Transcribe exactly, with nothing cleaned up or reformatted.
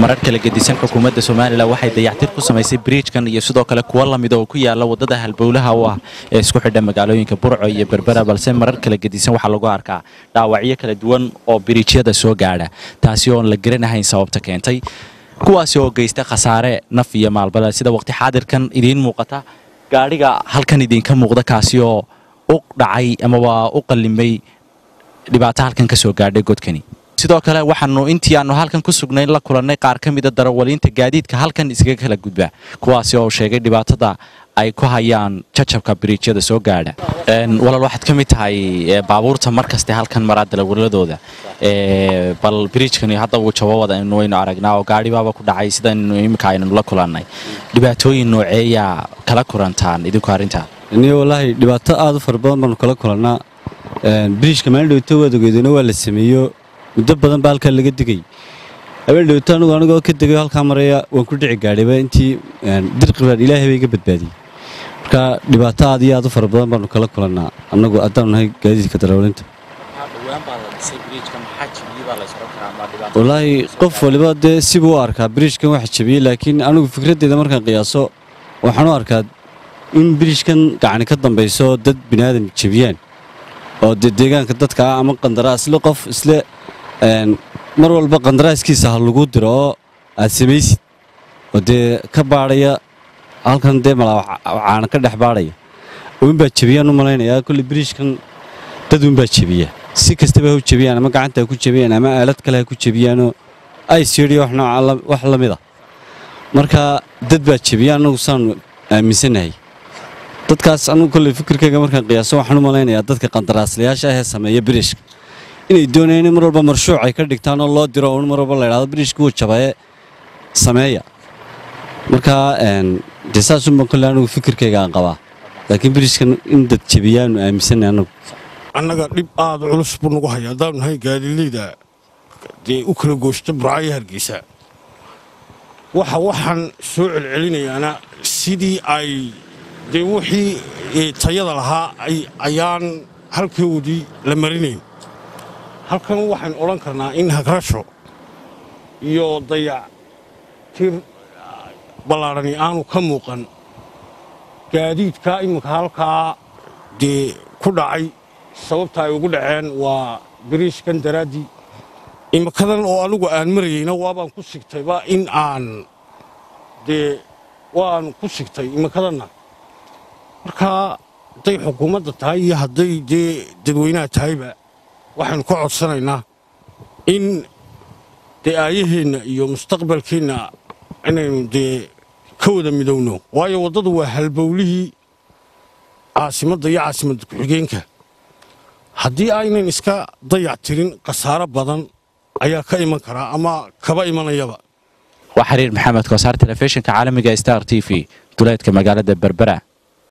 marar kala gedisan xukuumadda Soomaaliland waxay dayactir ku samaysay bridge-kan iyo sidoo kale kuwa lamid oo ku yaala wadada halbowlaha oo ah ee isku xidha magaalooyinka Burco iyo Berbera balse marar kala gedisan waxa lagu arkaa dhaawacyo kala duwan oo bridge-yada soo gaadha taasi oo la garanayn sababta keentay kuwaasi oo geysta khasaare naf iyo maalba sida waqti xaadirkan idin muuqata gaariga halkan idin ka muuqda kaasi oo u dhacay ama waa u qalimay dhibaato halkan ka soo gaadhay godkani sidoo kale waxaanu intii aanu halkan ku sugnay la kulannay qaar ka mid ah darawaliinta gaadiidka halkan iskaga kala gudba kuwaasi oo sheegay dhibaatada ay ku hayaan jajabka bridge-yada soo gaadha een walaal waxaad ka mid tahay baabuurta markaste halkan maraa dalawaladooda ee bal bridge-kani hadda uu jawabada inuu aynu aragnaa oo gaari baaba ku dhacay sida imika aynu la kulannay dhibaatooyin nooceeya kala kurantaan idinku arinta inay wallahi dhibaato aad u far badan baan kala kulannaa een bridge-ka meel dhowto wadageedina waa la sameeyo muddo badan baa halka laga digay habeen dhowto anigu anigu ka digay halka maraya waan ku dhici gaadhay intii dirqiban Ilaahay bay iga badbaadiyay marka dhibaato aad iyo aad u far badan baan kala kulannaa anagu aadaan nahay gaadiidka darawaliinta wallahi qof waliba dee si buu arkaa bridge-kan wax jabiyay laakiin anigu fikradeyda markaan qiyaaso waxaan u arkaa in bridge-kan gacan ka dambayso dad bini'aadam jabiyaan oo deegaanka dadka ama qandaraas la qof isla een mar walba qandaraaskiisa ha lagu diro oo aad samaysid oo dee ka baadhaya halkan dee malaacaana ka dhex baadhaya uun baa jabiyaan u malaynayaa kulli bridge-kan dad uun baa jabiya si kastaba ha u jabiyaan ama gacanta ha ku jabiyaan ama aalad kale ha ku jabiyaanoo ay siiriyo wax nooca wax la mid ah marka dad baa jabiyaan anagu saan aaminsanahay dadkaas anigu kulli fikirkayga markaan qiyaaso waxaan u malaynayaa dadka qandaraaslayaasha ah ee sameeya bridge inay doonayaan mar walba marshuuc ay ka dhigtaan oo loo diro oo mar walba la yiraahdo bridge-ku wuu jabay sameeya marka een desaas uma kulli anigu fikirkayga aan qabaa laakiin bridge-kan in dad jabiyaan aaminsanay anagu annaga dhib aad culus buu nagu hayaa haddaan nahay gaadiidleyda dee u kala gooshta Burco Hargeysa waxa waxaan soo celcelinayaana sidii ay dee wixii tayada lahaa ayaan halkoodii la marinayn halkan waxaan oran karnaa in hagrasho iyo dayac tir balaarani aanu ka muuqan gaadiidka imika halkaa dee ku dhacay sababta ay ugu dhaceen waa bridge-kan daraadii imikadan oo anigu aan marayayna waabaan ku sigtayba in aan dee waan ku sigtay imikadanna marka hadday xukuumadda tahay iyo hadday dee dadweynaha tahayba waxaanu ka codsanaynaa in dee aayaheenna iyo mustaqbalkeenna inaynu dee ka wada midowno waayo waddadu waa halbowlihii caasimadda iyo caasimadda ku-xigeenka haddii aynan iska dayactirin khasaaro badan ayaa ka iman karaa ama kaba imanayaba waa xiriir maxamed koosaar telefishinka caalamiga Star T V duleedka magaalada Berbera.